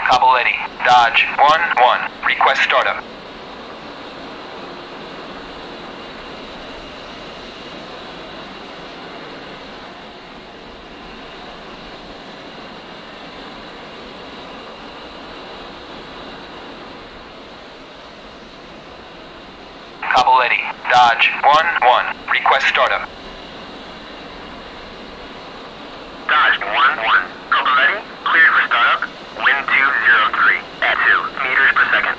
Capoletti, Dodge 1-1, request startup. Capoletti, Dodge 1-1, request startup. Dodge 1-1, Capoletti, cleared for startup, wind 203, at 2 meters per second.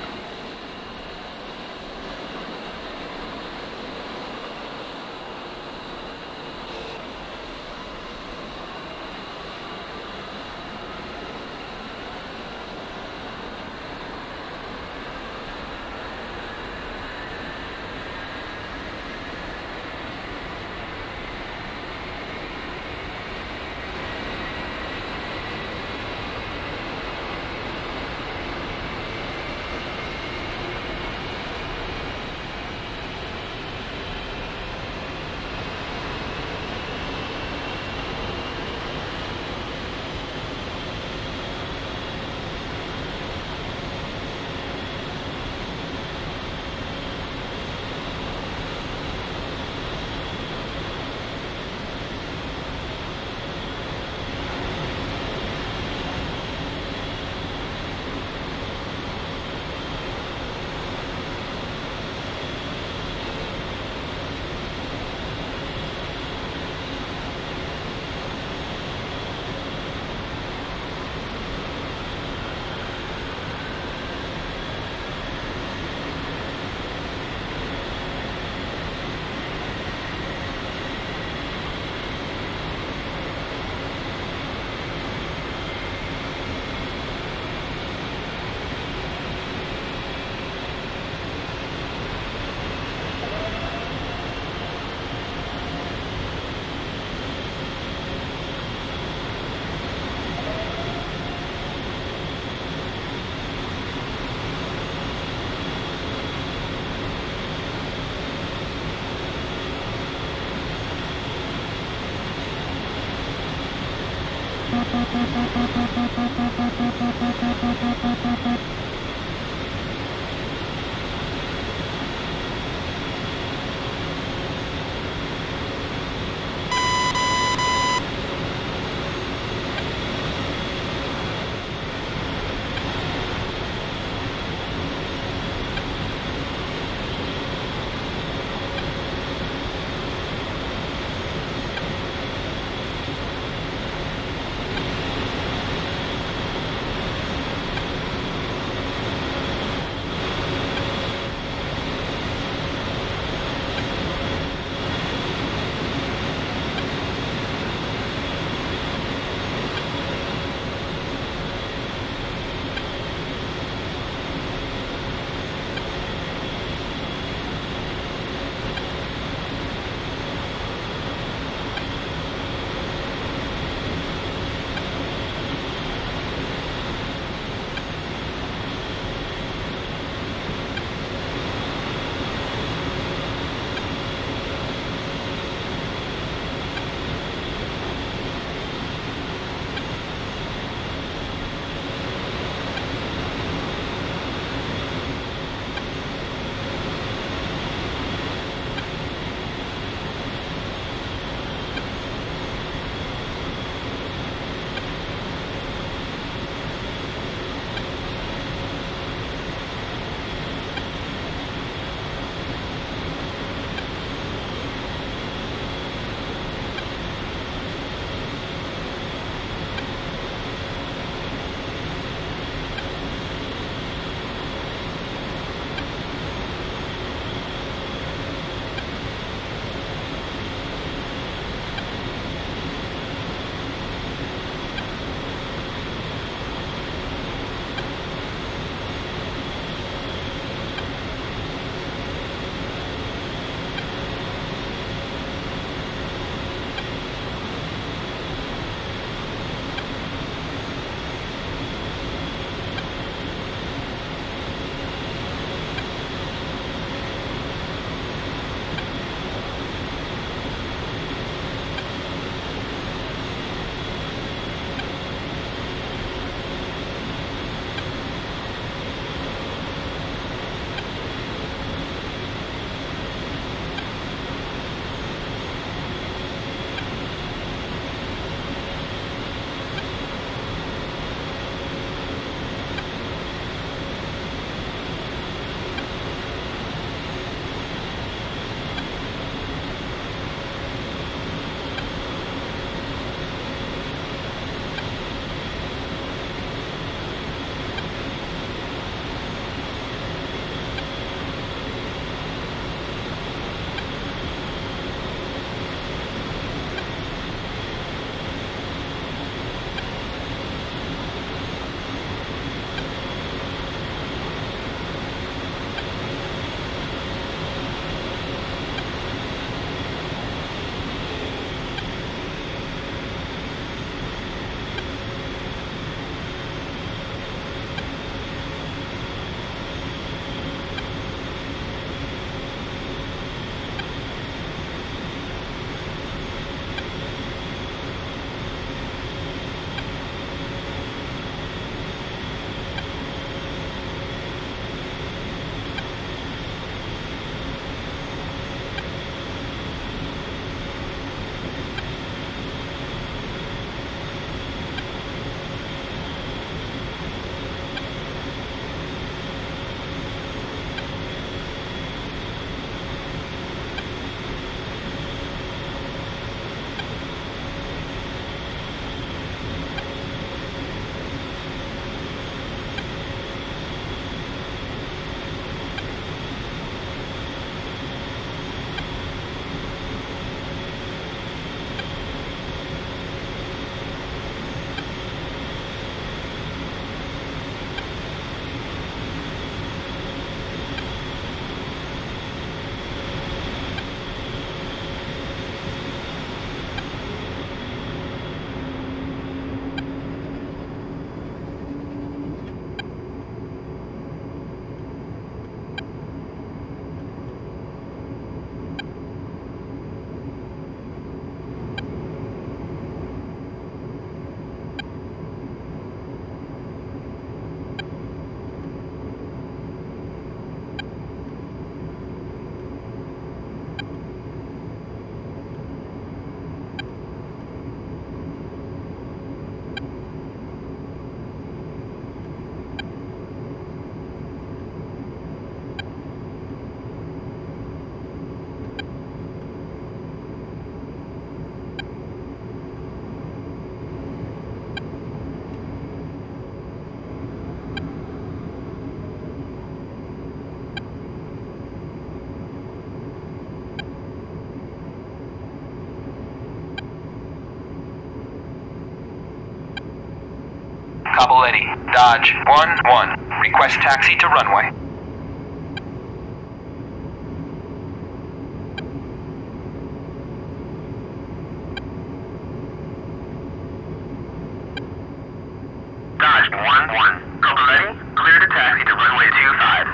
Caballetti, Dodge 1-1. Request taxi to runway. Dodge 1-1. Caballetti, clear to taxi to runway 25.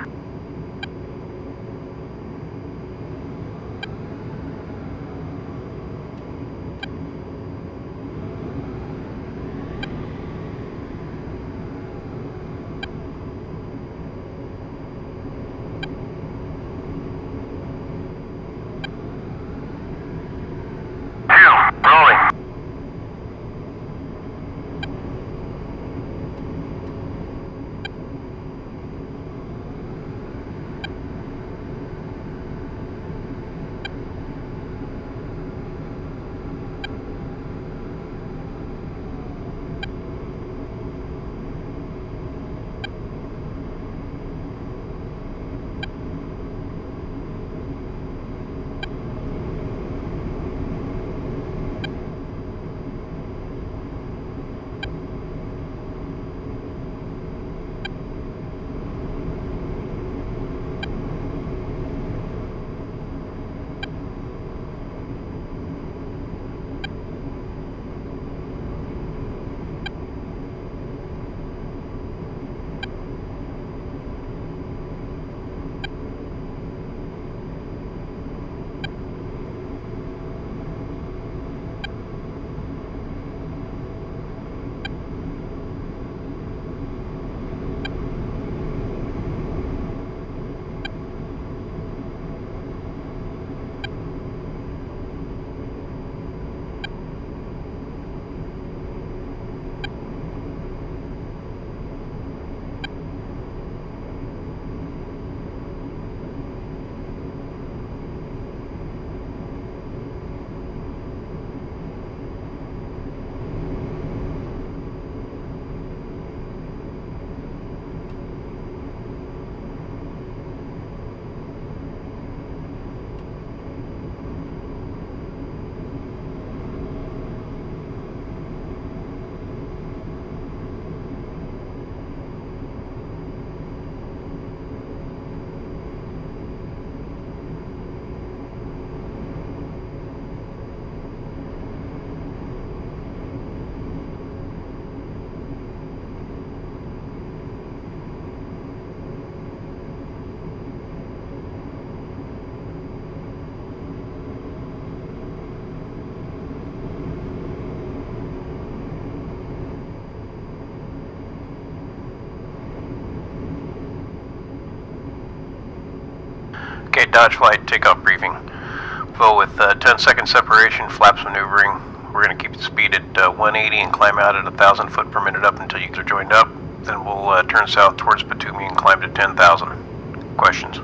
Okay, Dodge Flight, takeoff briefing. Well, with 10-second separation, flaps maneuvering, we're going to keep the speed at 180 and climb out at 1,000 foot per minute up until you are joined up. Then we'll turn south towards Batumi and climb to 10,000. Questions?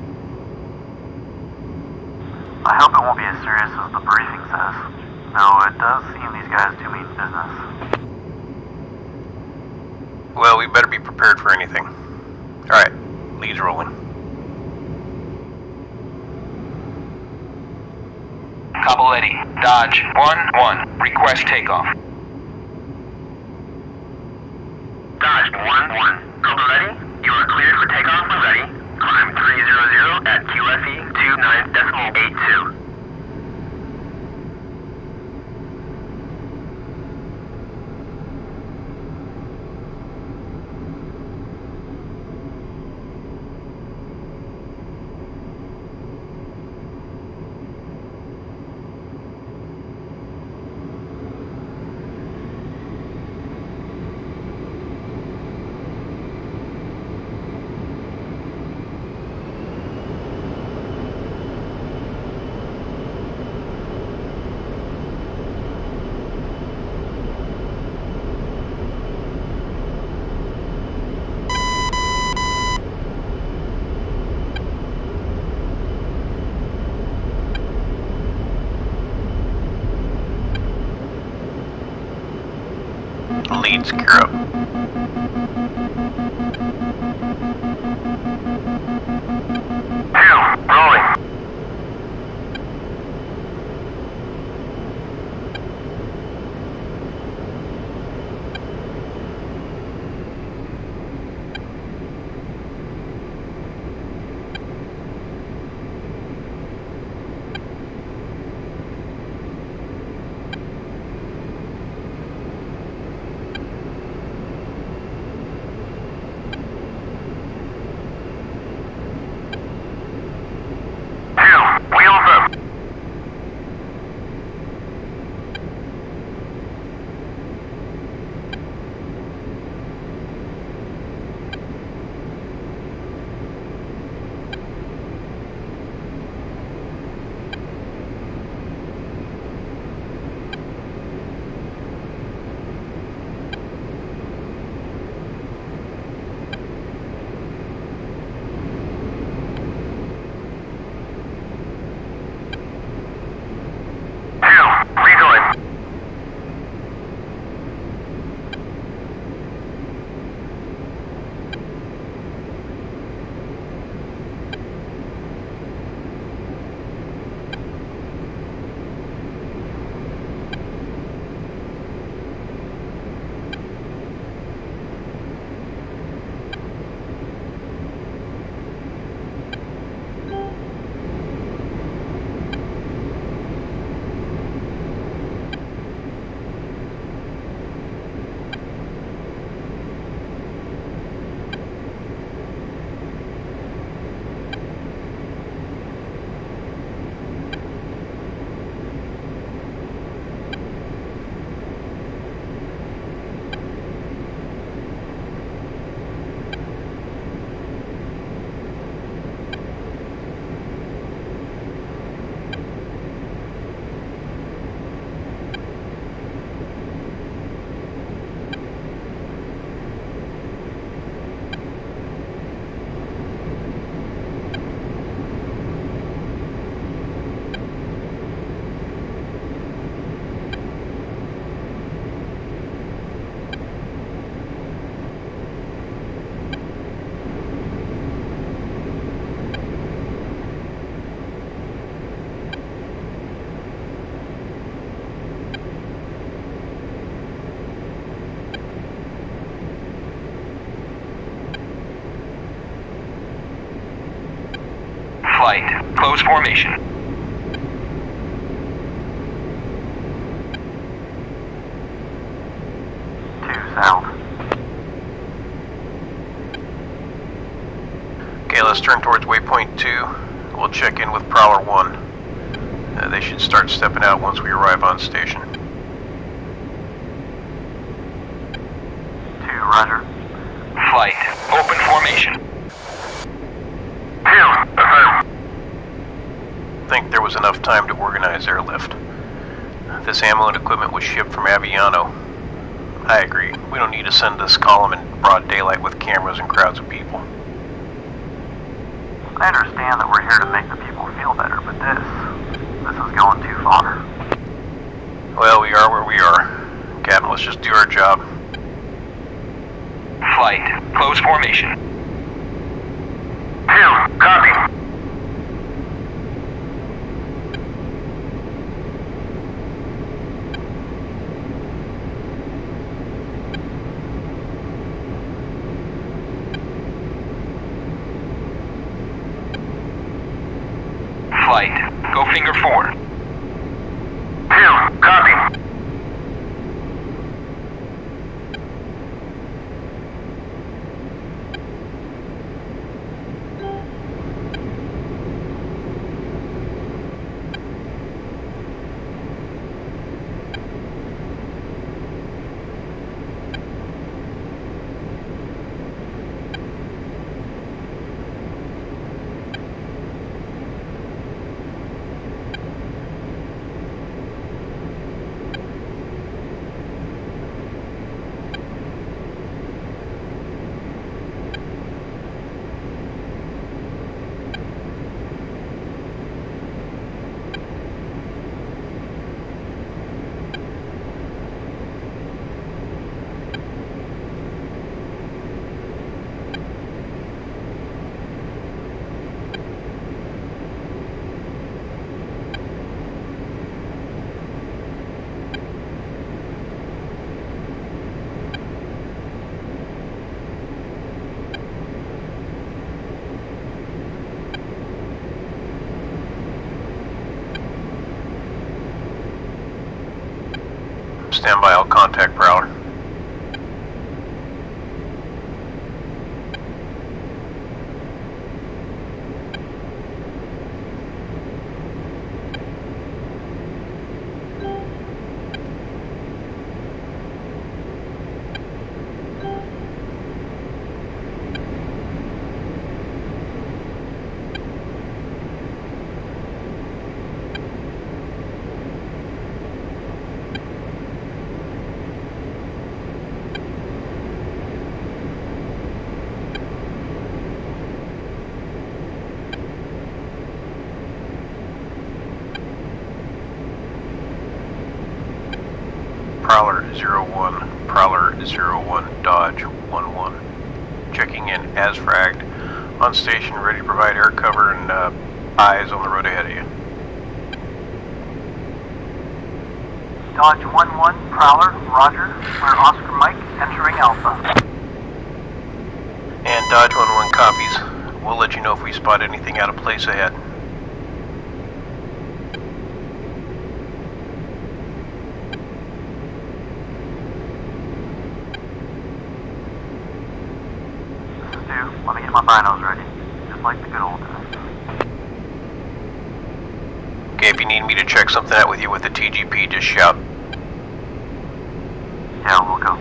I hope it won't be as serious as the briefing says. No, it does seem these guys do mean business. Well, we better be prepared for anything. Alright, leads rolling. Caballetti, Dodge 1-1. Request takeoff. Dodge 1-1. Caballetti, you are cleared for takeoff when ready. Climb 300 at QFE 29.82. Lead secure up. Rolling. Close formation. South. Okay, let's turn towards waypoint 2. We'll check in with Prowler 1. They should start stepping out once we arrive on station. 2, roger. Flight. Open formation. 2, affirm. I think there was enough time to organize airlift. This ammo and equipment was shipped from Aviano. I agree. We don't need to send this column in broad daylight with cameras and crowds of people. I understand that we're here to make the people feel better, but this is going too far. Well, we are where we are. Captain, let's just do our job. Flight. Close formation. 2, copy. Flight. Go finger 4. 2, copy. Stand by, I'll contact Prowler. Prowler 01, Prowler 01, Dodge 11. Checking in as fragged. On station, ready to provide air cover and eyes on the road ahead of you. Dodge 11, Prowler, roger. We're Oscar Mike, entering Alpha. And Dodge 11 copies. We'll let you know if we spot anything out of place ahead. Let me get my binos ready, just like the good old days. Okay, if you need me to check something out with you with the TGP, just shout. Yeah, we'll go.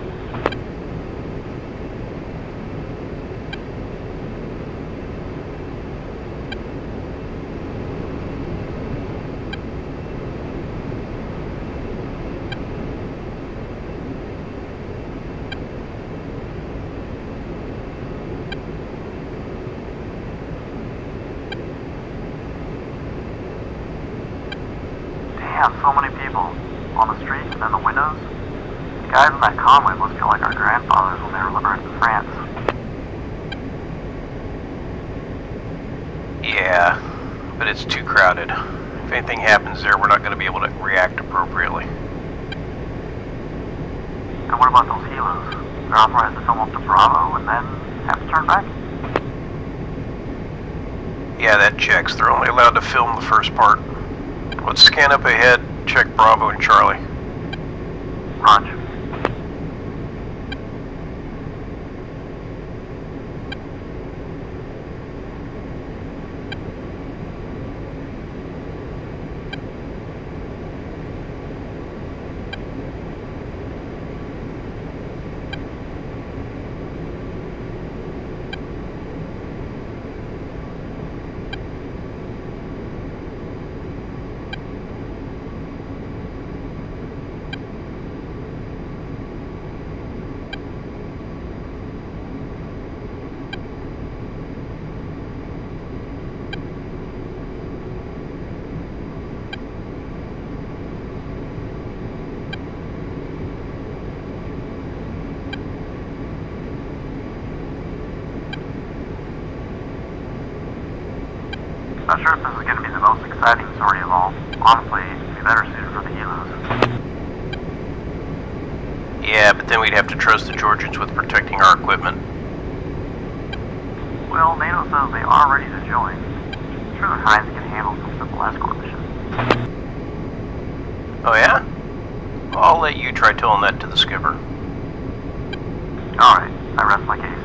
Damn, so many people on the street and in the windows. The guys in that convoy must feel like our grandfathers when they were liberating France. Yeah, but it's too crowded. If anything happens there, we're not going to be able to react appropriately. And what about those helos? They're authorized to film up to Bravo and then have to turn back? Yeah, that checks. They're only allowed to film the first part. Let's scan up ahead, check Bravo and Charlie. Roger. Not sure if this is going to be the most exciting sortie of all. Honestly, it'd be better suited for the helos. Yeah, but then we'd have to trust the Georgians with protecting our equipment. Well, NATO says they are ready to join. Sure, the Heinz can handle some simple escort missions. Oh yeah? I'll let you try telling that to the skipper. Alright, I rest my case.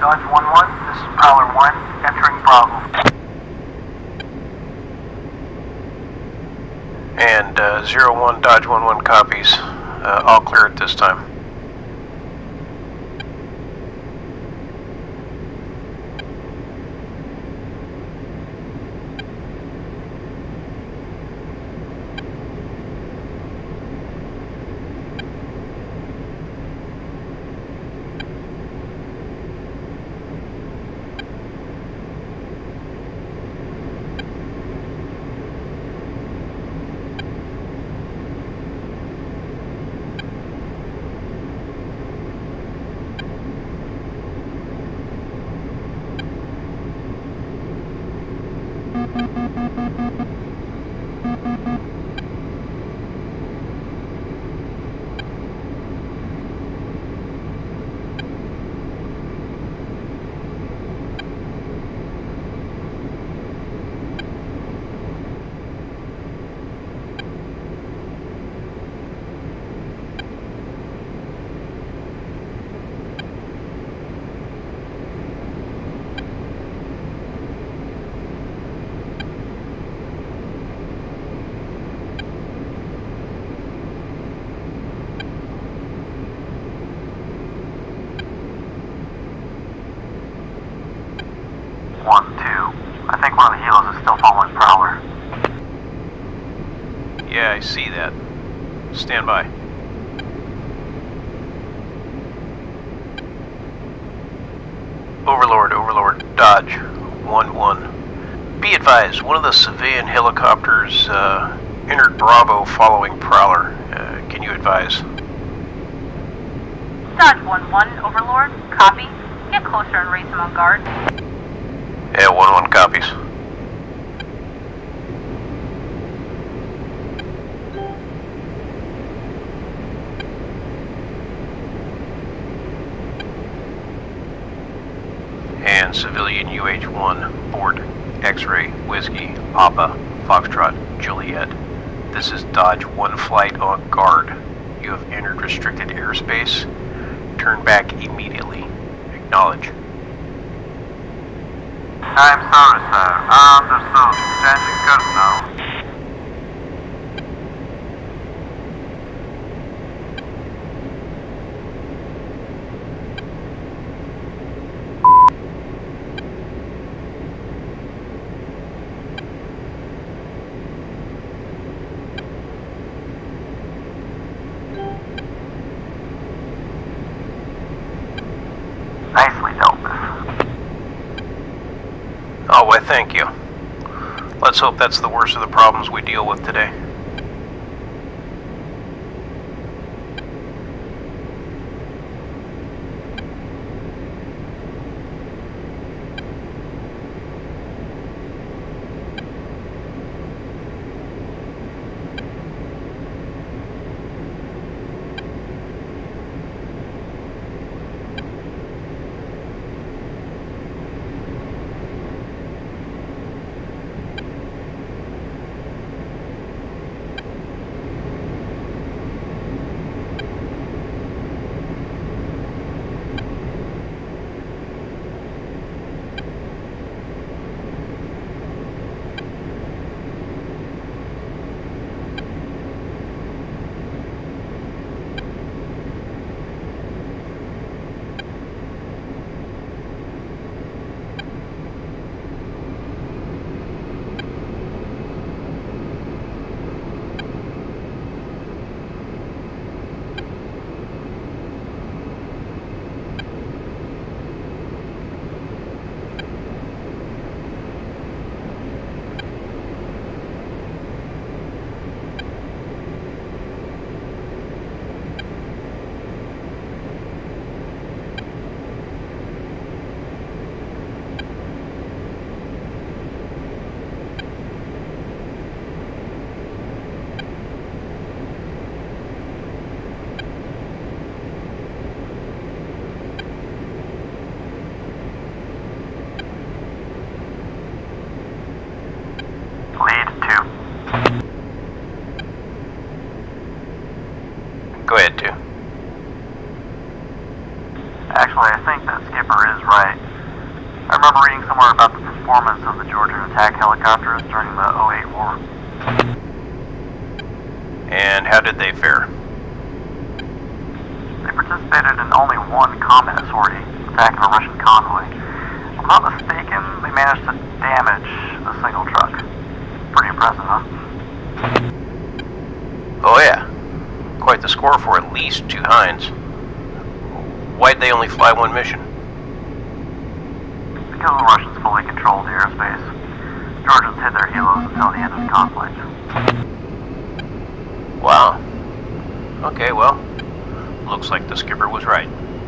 Dodge 1-1, this is Prowler 1, entering Bravo. And 01 Dodge 1-1 copies. All clear at this time. I think one of the helos is still following Prowler. Yeah, I see that. Stand by. Overlord, Dodge 1-1. Be advised, one of the civilian helicopters entered Bravo following Prowler. Can you advise? Dodge 1-1, Overlord. Copy. Get closer and raise him on guard. Yeah, 1-1 copies. And civilian UH-1, board, X-ray, Whiskey, Papa, Foxtrot, Juliet. This is Dodge 1 flight on guard. You have entered restricted airspace. Turn back immediately. Acknowledge. I'm sorry, sir. Understood. Changing course now. Nicely dealt with. Oh, why thank you. Let's hope that's the worst of the problems we deal with today. Go ahead, 2. Actually, I think that skipper is right. performance of the Georgian attack helicopters during the '08 war. And how did they fare? They participated in only one combat sortie, attacking a Russian convoy. If I'm not mistaken, they managed to damage a single truck. Pretty impressive, huh? Oh yeah, quite the score for at least 2 Hinds. Why'd they only fly 1 mission? Because the Russians fully controlled the airspace. Georgians hid their helos until the end of the conflict. Wow. Okay, well, looks like the skipper was right.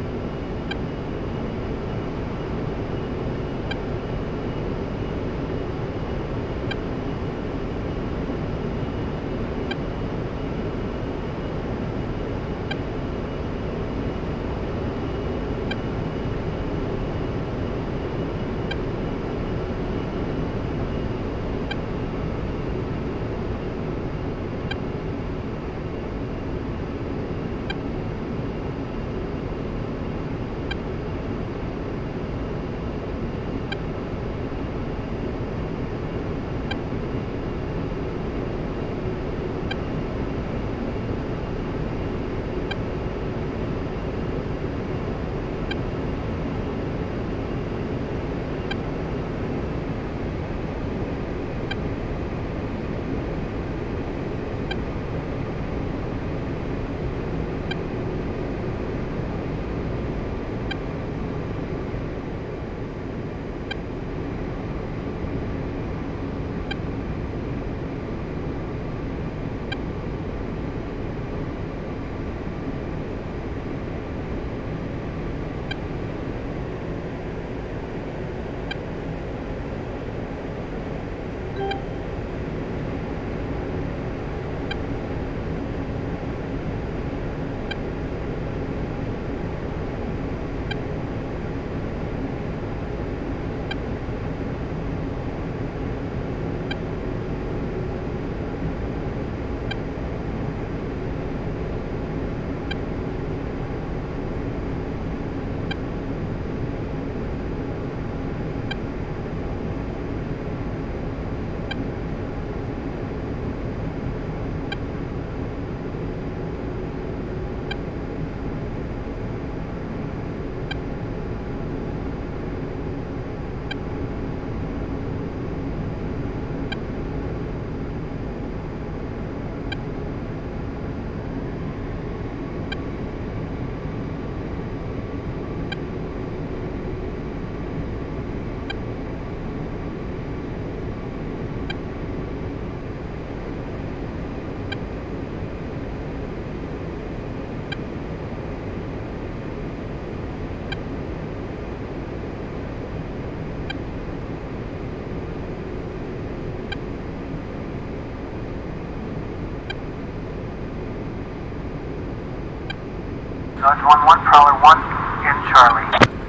Dodge 1-1, Prowler 1, in Charlie.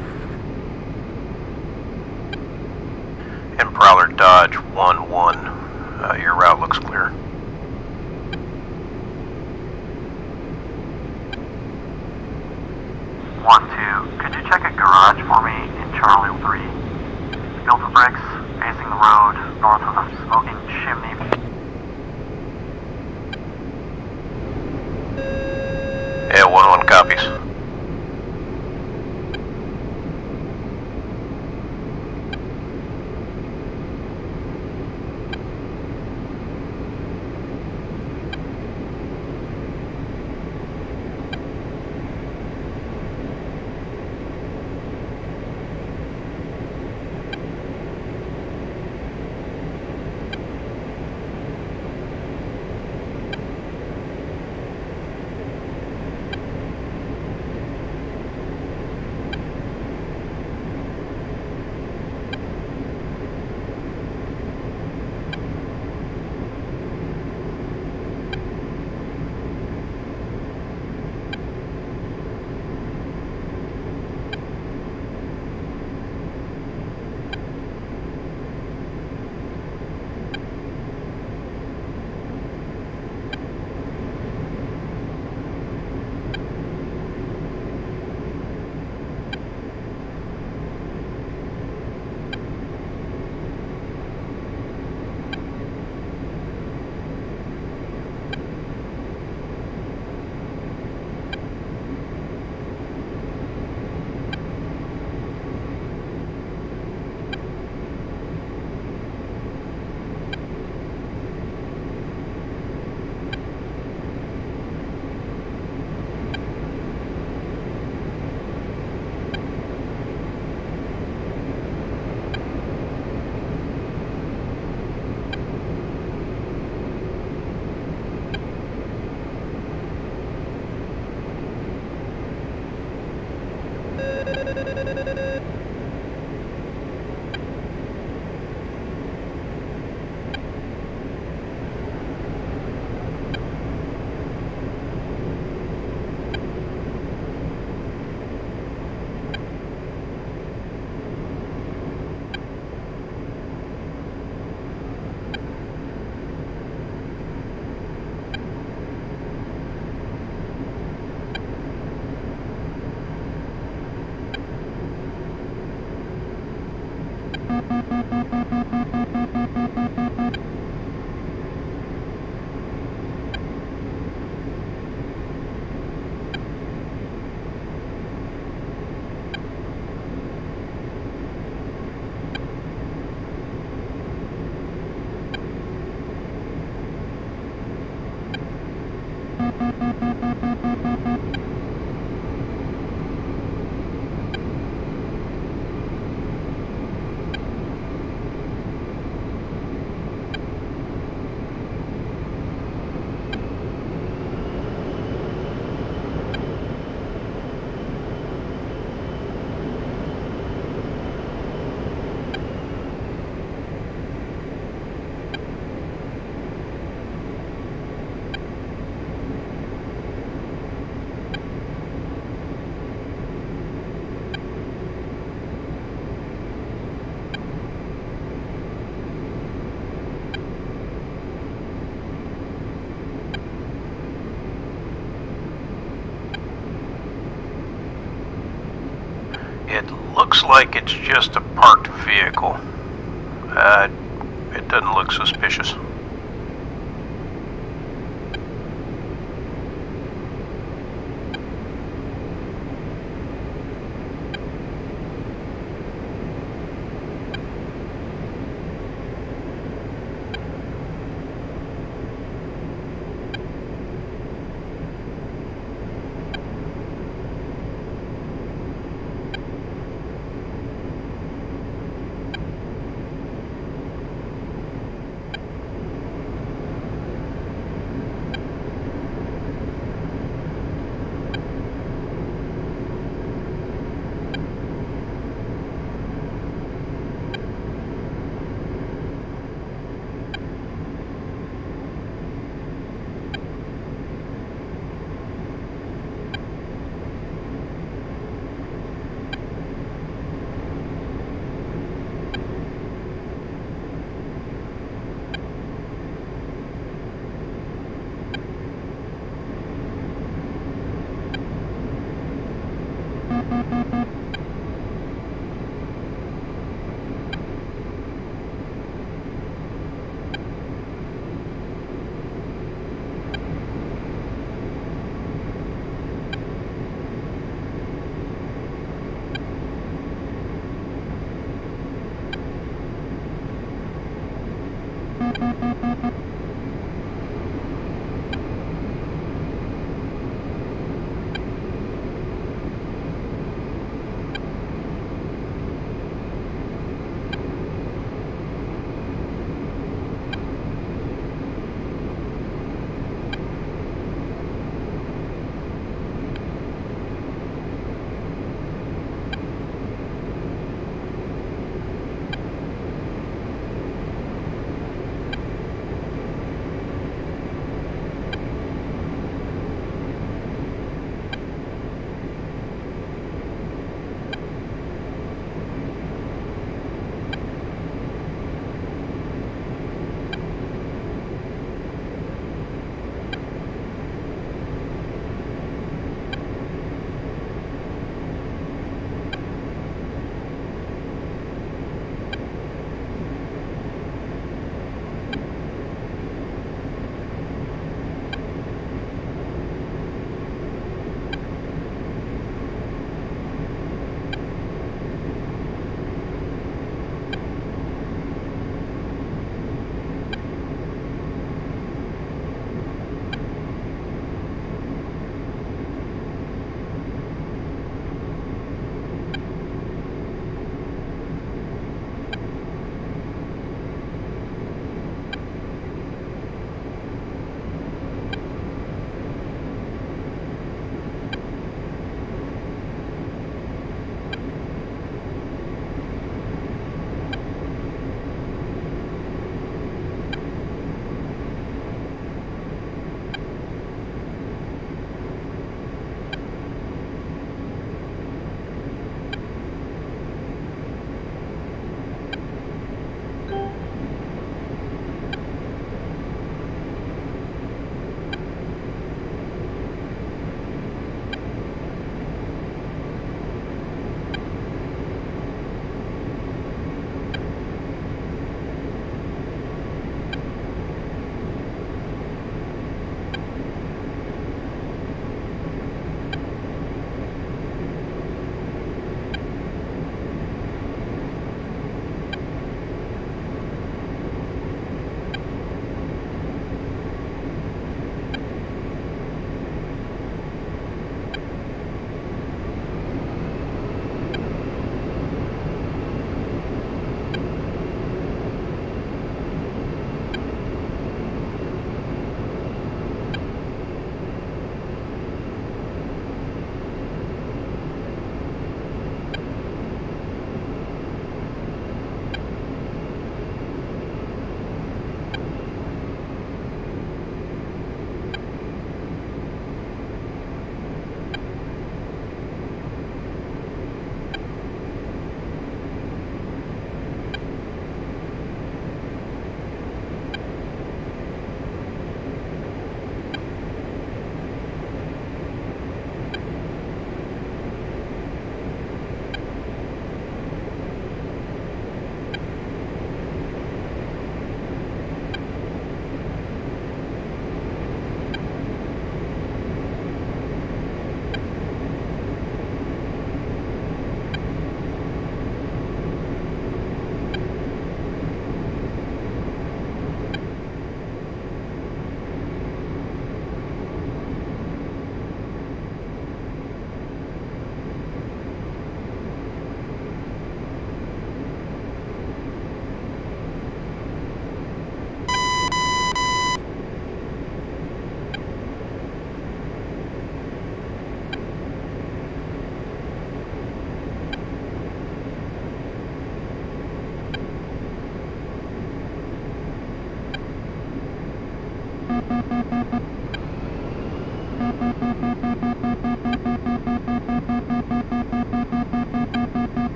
And Prowler Dodge 1-1, your route looks clear. Could you check a garage for me in Charlie 3? Built of bricks, facing the road, north of the smoking chimney. Yeah, 1-1 copies. It looks like it's just a parked vehicle. It doesn't look suspicious.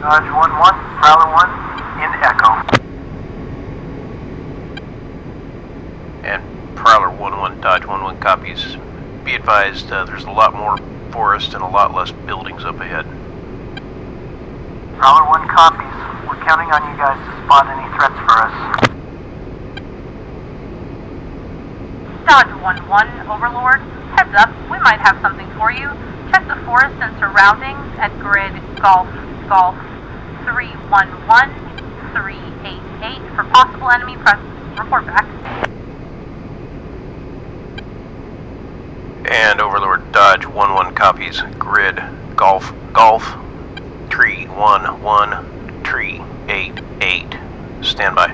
Dodge 1-1, Prowler 1, in Echo. And Prowler 1-1, Dodge 1-1 copies. Be advised, there's a lot more forest and a lot less buildings up ahead. Prowler 1 copies. We're counting on you guys to spot any threats for us. Dodge 1-1, Overlord. Heads up, we might have something for you. Check the forest and surroundings at grid Golf 311-388 for possible enemy presence. Report back. And Overlord Dodge 1-1 copies. Grid Golf 311-388. Stand by.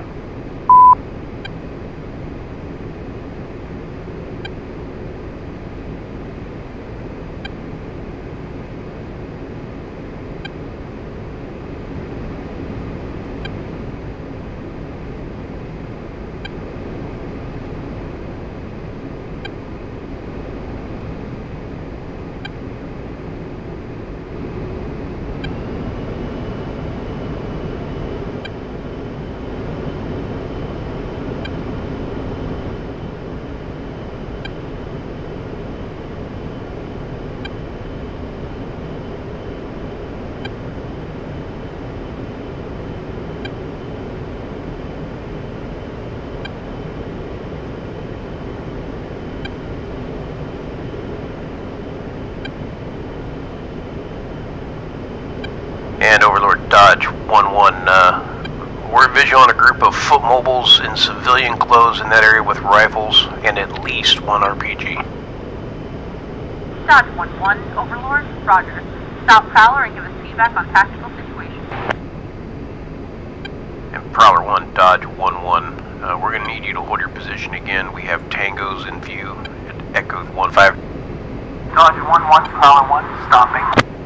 And Overlord Dodge 1-1, we're visual on a group of foot mobiles in civilian clothes in that area with rifles and at least one RPG. Dodge 1-1, Overlord. Roger. Stop Prowler and give us feedback on tactical situation. And Prowler 1, Dodge 1-1, we're going to need you to hold your position again. We have tangos in view at Echo 1-5. Dodge 1-1, Prowler 1, stopping.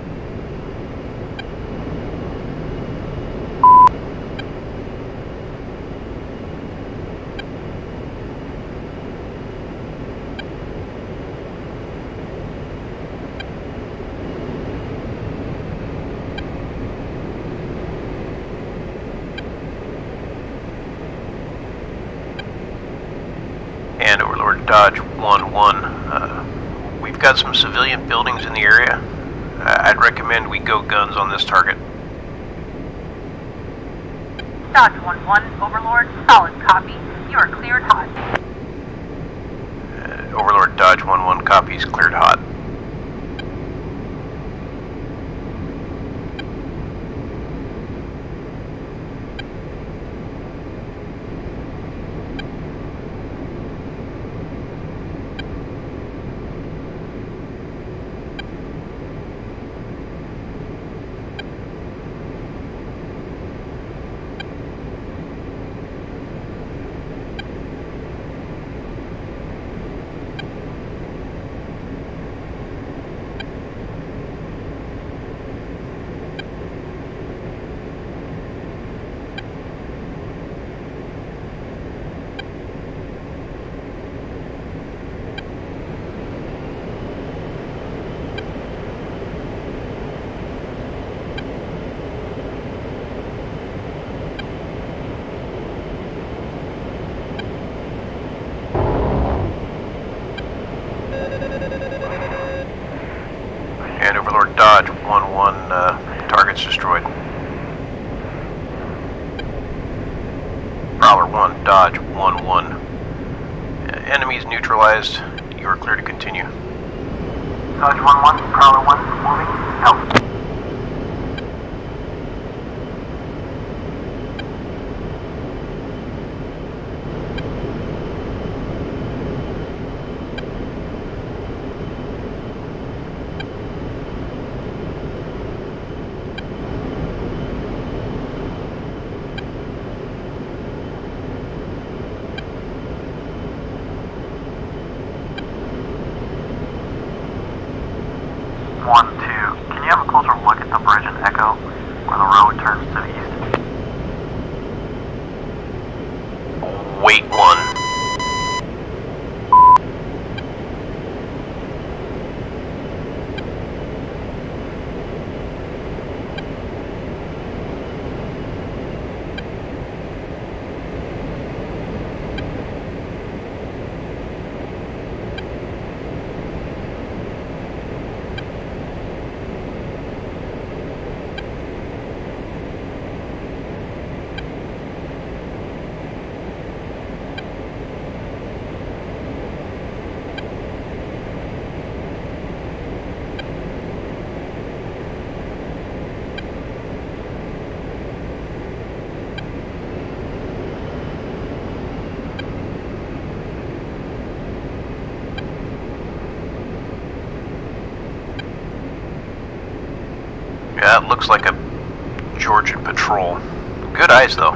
And Overlord Dodge 1-1, we've got some civilian buildings in the area. I'd recommend we go guns on this target. Dodge 1-1, Overlord. Solid copy. You are cleared hot. Overlord Dodge 1-1 copies, cleared hot. And Overlord Dodge 1-1, target's destroyed. Prowler 1, Dodge 1-1. Enemies neutralized. You are clear to continue. Dodge 1-1, Prowler 1, moving, help. Can you have a closer look at the bridge in Echo, where the road turns to the east? Wait 1. Yeah, it looks like a Georgian patrol. Good eyes, though.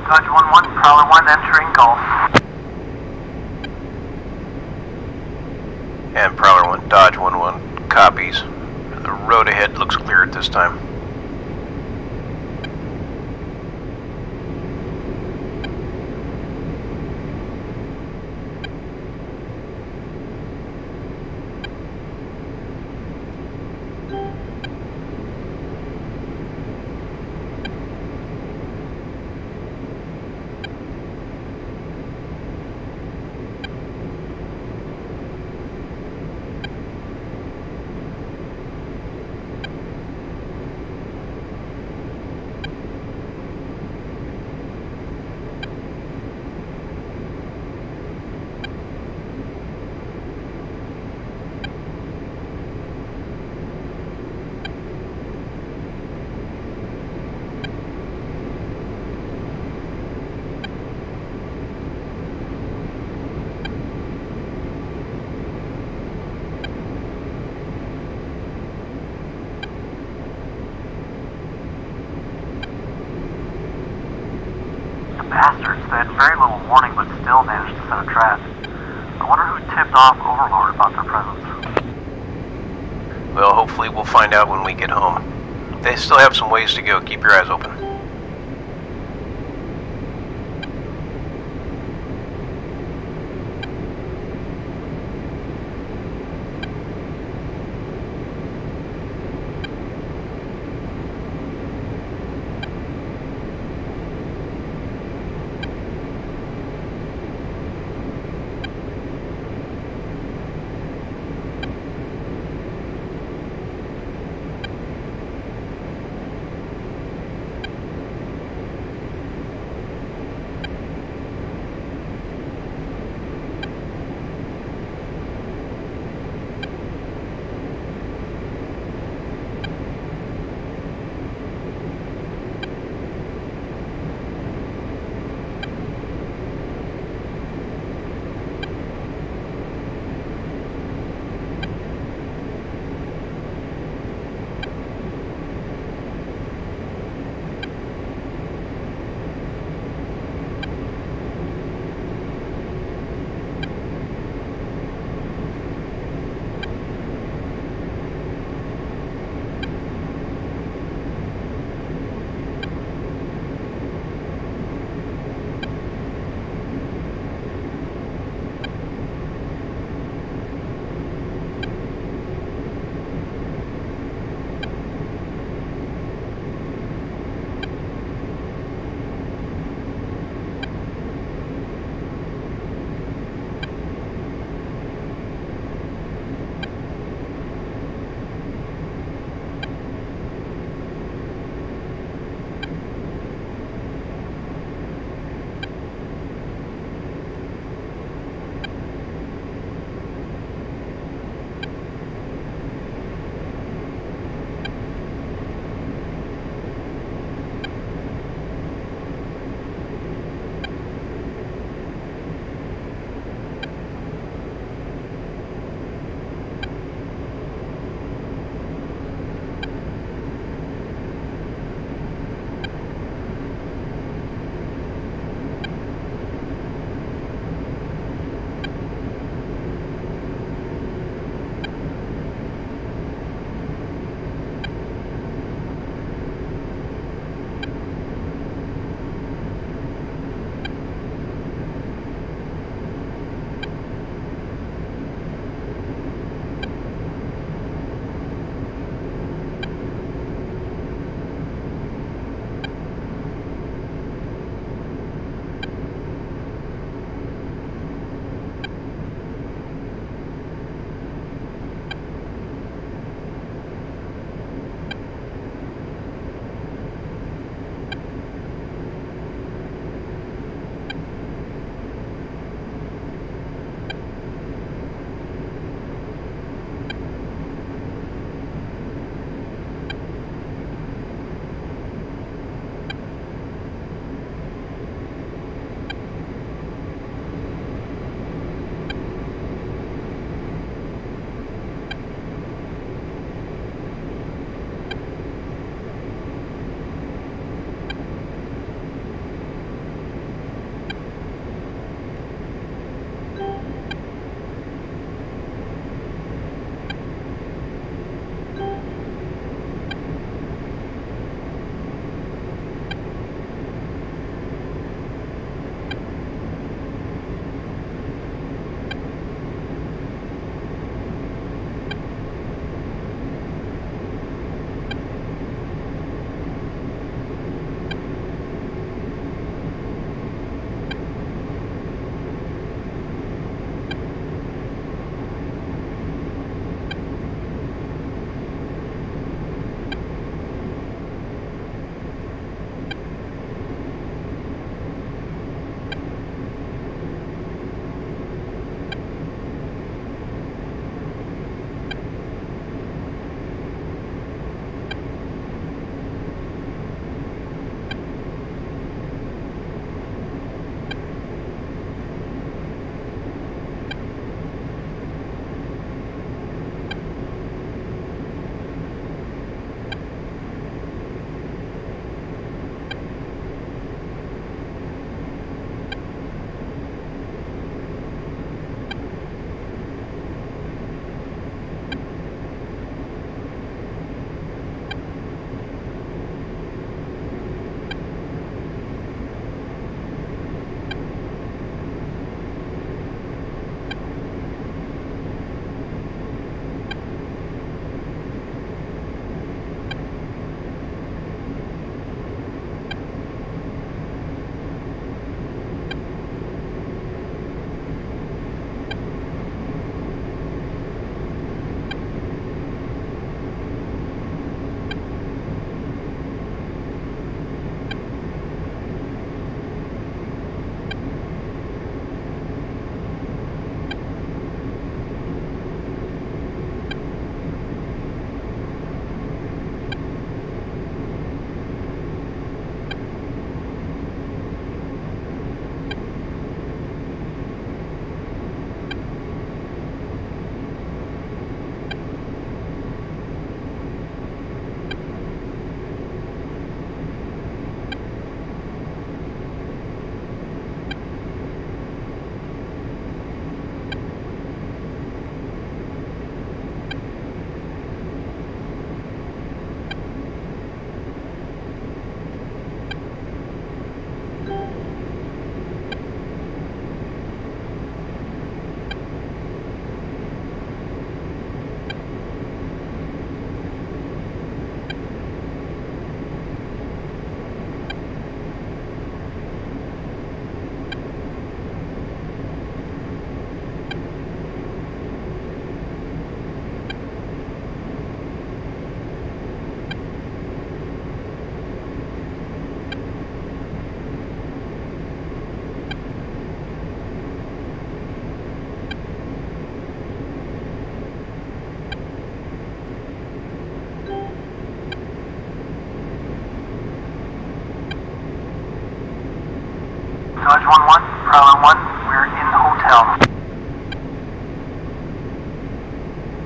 Dodge 1-1, Prowler 1 entering Gulf. And Prowler 1, Dodge 1-1, copies. The road ahead looks clear at this time. Bastards, they had very little warning but still managed to set a trap. I wonder who tipped off Overlord about their presence. Well, hopefully we'll find out when we get home. They still have some ways to go. Keep your eyes open.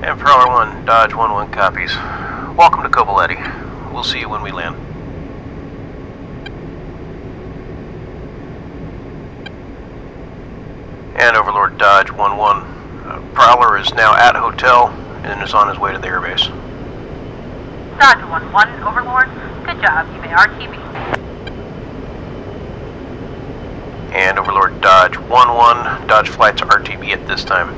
And Prowler 1, Dodge 1-1 copies. Welcome to Coboletti. We'll see you when we land. And Overlord Dodge 1-1. Prowler is now at hotel and is on his way to the airbase. Dodge 1-1, Overlord. Good job. You may RTB. And Overlord Dodge 1-1. Dodge flight to RTB at this time.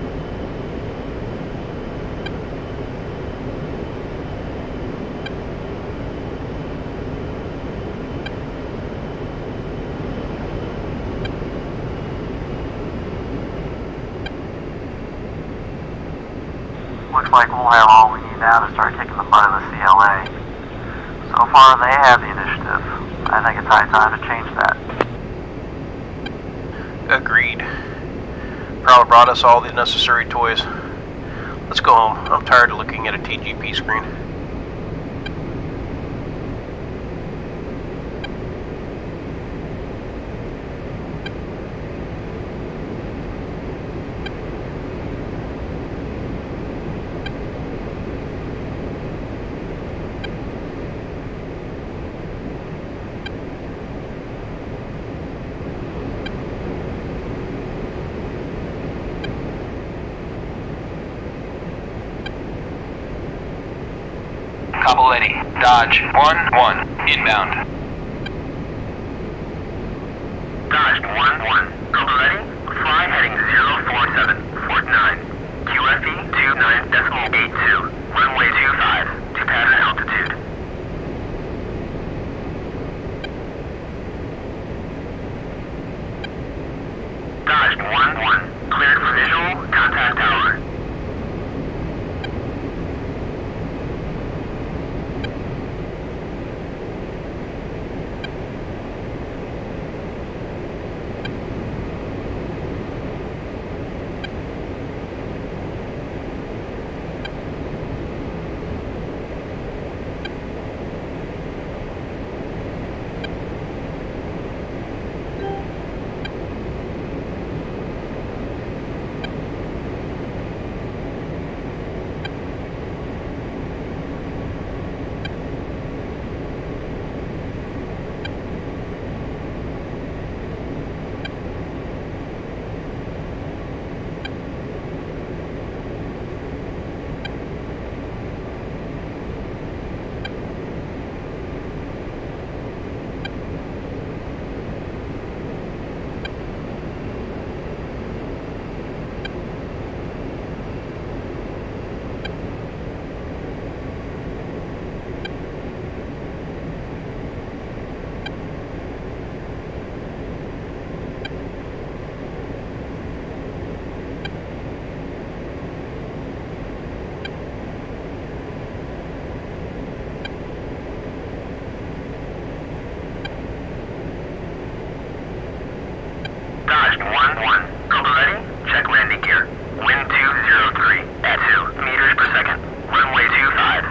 Looks like we'll have all we need now to start kicking the butt of the CLA. So far, they have the initiative. I think it's high time to change that. Agreed. Prowler brought us all the necessary toys. Let's go home. I'm tired of looking at a TGP screen. Coboletti, Dodge 1-1, inbound. Dodge 1-1. Coboletti, fly heading 047, Fort 9. QFE 29.82, runway 25, to pattern altitude. Dodge 1-1, cleared for visual, contact tower. Dodge 1-1. Coboletti, check landing gear. Wind 203 at 2 meters per second. Runway 25.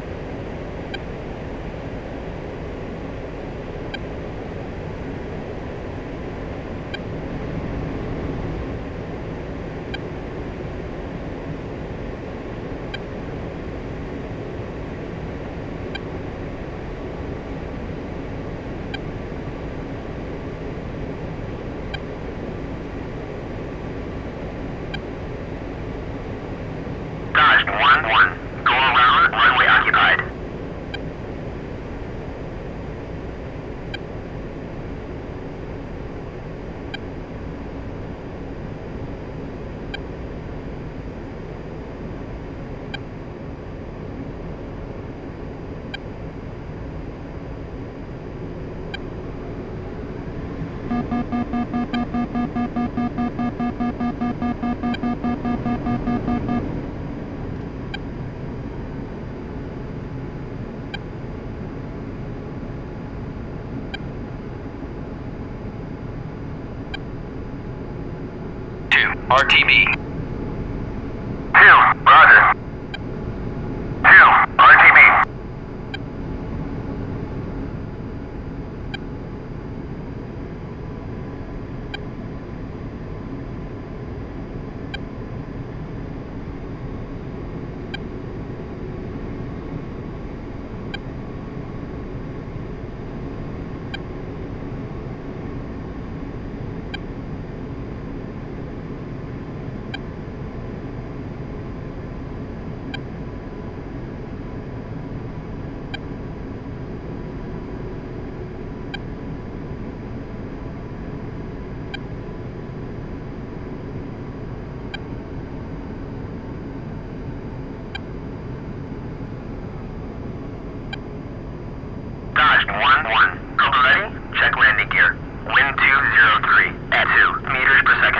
Dodge 1-1. Go around, runway occupied. RTB. 2, roger. 2, RTB. Cobra ready. Check landing gear. Wind 203 at 2 meters per second.